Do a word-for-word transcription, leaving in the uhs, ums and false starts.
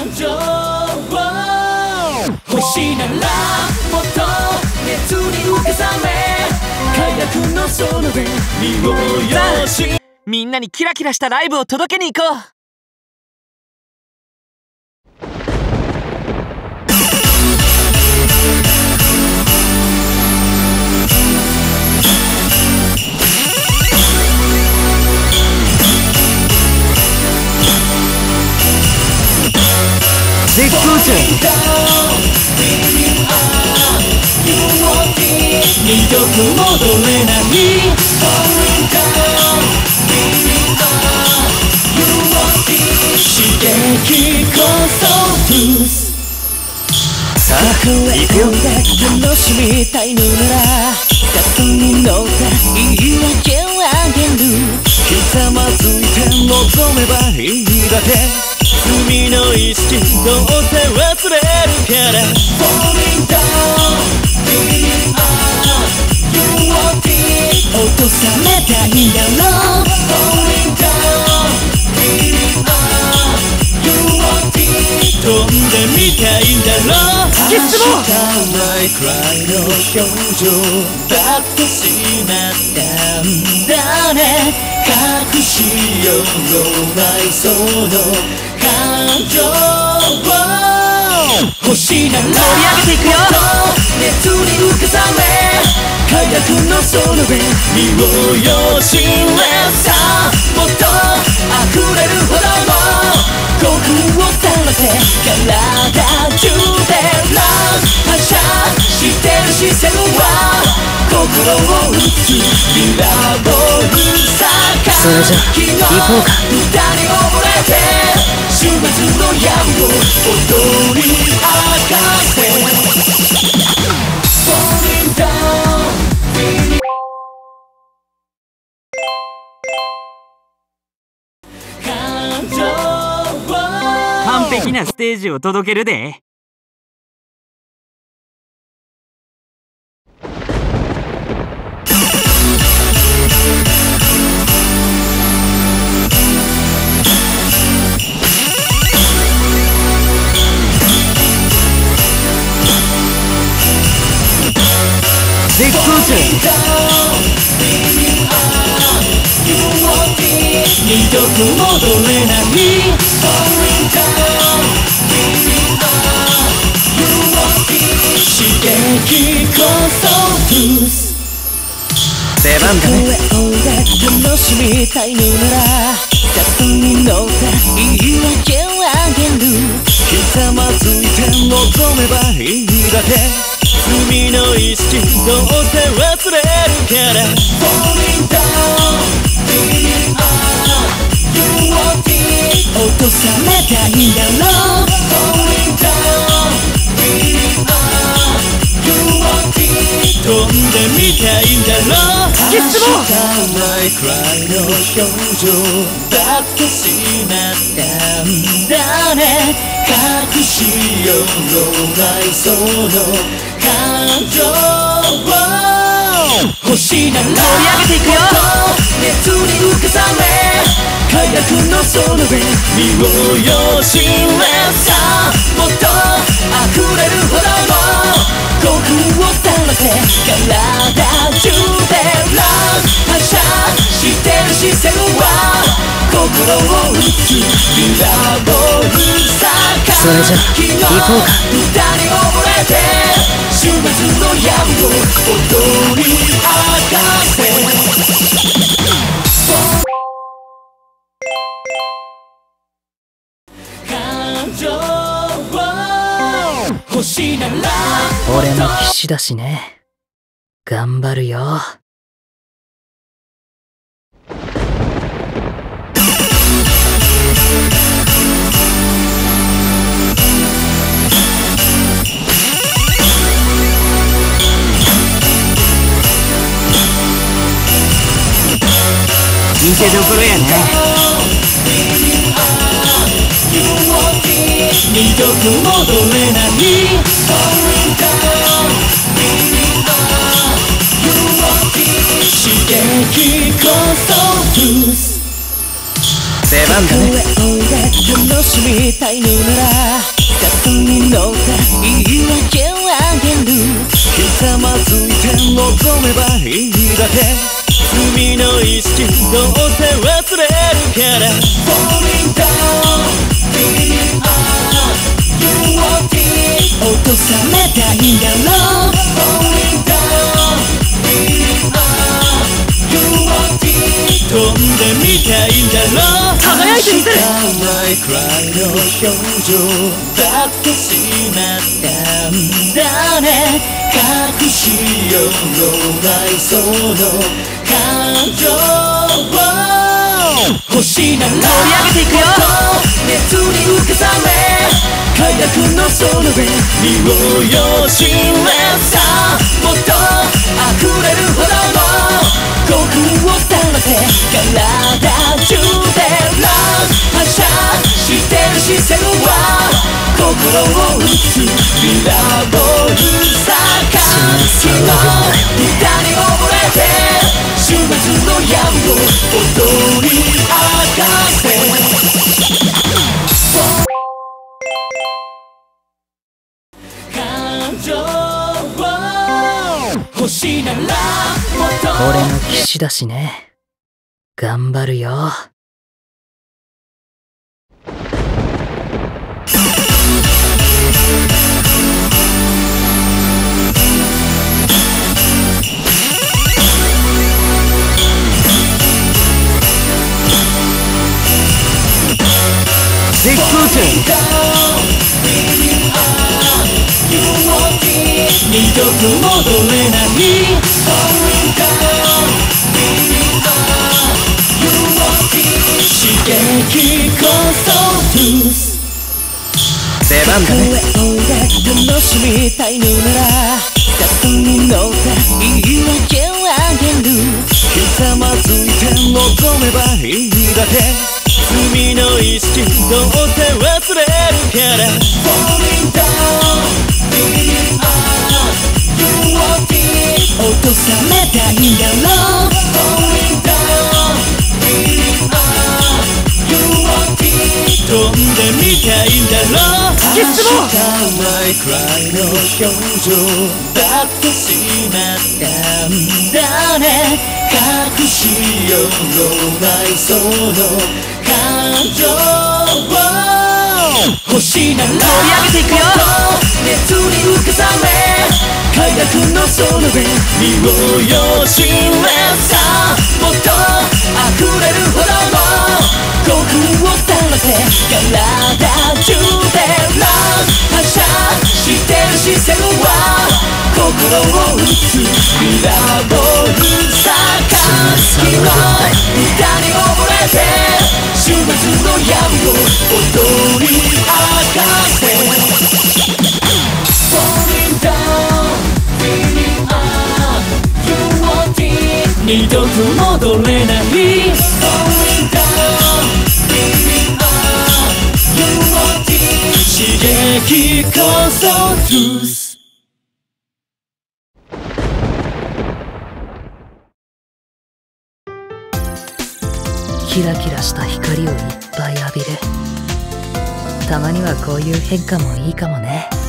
情を星ならもっと熱に浮かされ快楽のその上見よしみんなにキラキラしたライブを届けに行こう。 絶好調。 二度と戻れない刺激こそブースさあ行くよ。楽しみたいのなら誘いに乗った言い訳をあげるひざまずいて望めばいいだけ罪の意識どうせ忘れるから Falling down Feeling up You want it 落とされたいんだろう Falling down Feeling up You want it 飛んでみたいんだろうキッズも明日ないくらいの表情だってしまったんだね隠しようのないその感情を星なら盛り上げていくよ。 熱に浮かされ快楽のその上身をよしれさもっと溢れるほどの興奮をさらせ体中でラン反射してる視線は心を打つミラーボールさそれじゃ行こうか。 歌に溺れて週末の闇を踊り明かせ Falling down 感情を完璧なステージを届けるで。 絶好調。 二度と戻れない刺激こそブース出番だね。 楽しみたいのなら誘いに乗った言い訳をあげるひざまずいて望めばいいだけ罪の意識どうせ忘れるから Falling down Feeling up You want it 落とされたいんだろう Falling down Feeling up You want it 飛んでみたいんだろうキッズもないくらいの表情だってしまったんだね隠しようのないその感情を星なら盛り上げていくよ。 熱に浮かされ快楽のその上身をよしれさもっと溢れるほどの興奮をさらせ体中でラン反射してる視線は心を打つミラーボールさそれじゃ行こうか。 歌に溺れて週末の闇を踊り明かせ感情を星なら俺も騎士だしね。頑張るよ。 見てどころやね。 二度と戻れない刺激こそブース出番だね。 楽しみたいのなら札に乗った言い訳をあげるひざまずいて望めばいいだけ罪の意識どうせ忘れるから Falling down, feeling up, you want it 落とされたいんだろう Falling down, feeling up, you want it 飛んでみたいんだろう輝いてみせるないくらいの表情だってしまったんだね隠しようのないその感情を星なら盛り上げていくよ熱に浮かされ快楽のその上身をよしれさもっと溢れるほどの興奮をさらせ体中でラン反射してる視線は心を打つミラーボールさ輝きの歌に溺れて終末の闇を踊り明かせ感情を欲しいならもっと俺の騎士だしね。頑張るよ。 絶好調二度と戻れない刺激こそトゥース出番だね楽しみたいのなら札に乗った言い訳をあげるひざまずいて望めばいいだけ罪の意識どうせ忘れるから Falling down, feeling up, you want it 落とされたいんだろう Falling down, feeling up, you want it 飛んでみたいんだろう突き進もうないくらいの表情だってしまったんだね隠しようのないその感情を欲しいなら盛り上げていくよ熱に浮かされ快楽のその上身をよしれさもっと溢れるほどの興奮をさらせ体中でラン反射してる視線は心を打つミラーボールさ輝きの歌に溺れて終末の闇を踊り明かせ Falling down, feeling up, you want it 二度と戻れない Falling down, feeling up, you want it 刺激こそトゥースキラキラした光をいっぱい浴びる。たまにはこういう変化もいいかもね。